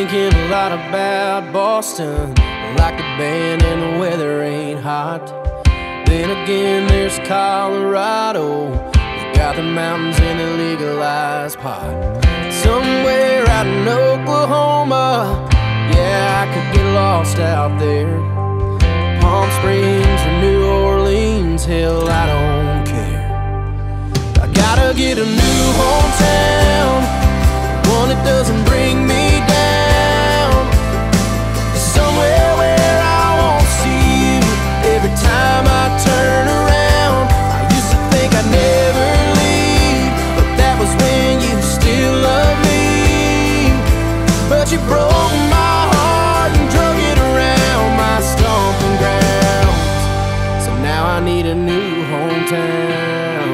thinking a lot about Boston, like the band and the weather ain't hot. Then again, there's Colorado. We got the mountains and the legalized pot. Somewhere out in Oklahoma, yeah, I could get lost out there. Palm Springs or New Orleans, hell, I don't care. I gotta get a new hometown, one that doesn't bring me down. Somewhere where I won't see you every time I turn around. I used to think I'd never leave, but that was when you still loved me. But you broke my heart and drug it around my stomping grounds. So now I need a new hometown.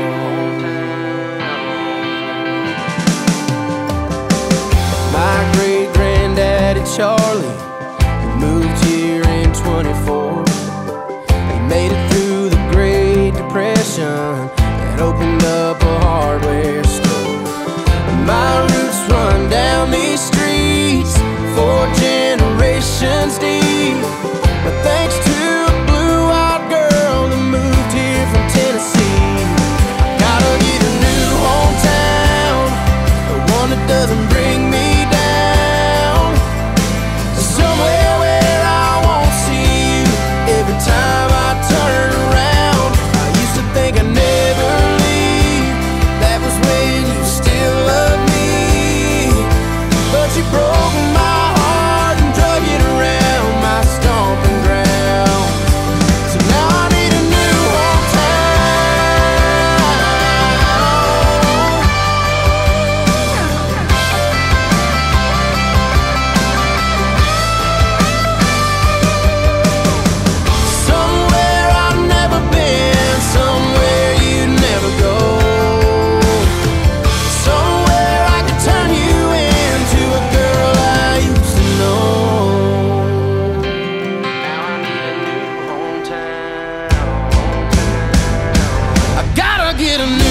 My great-granddaddy Charlie moved here in 24. He made it through the Great Depression and opened up a hardware store. My roots run down these streets 4 generations deep, but thanks to a blue-eyed girl that moved here from Tennessee. I gotta get a new hometown, the one that doesn't bring me down. Somewhere where I won't see you every time I turn around. I used to think I'd never leave, that was when you still loved me. But you broke my heart and drug it around my stomping ground. So now I need a new hometown. Somewhere I've never been, somewhere you'd never go. Somewhere I could turn you into a girl I used to know. Now I need a new hometown. I gotta get a new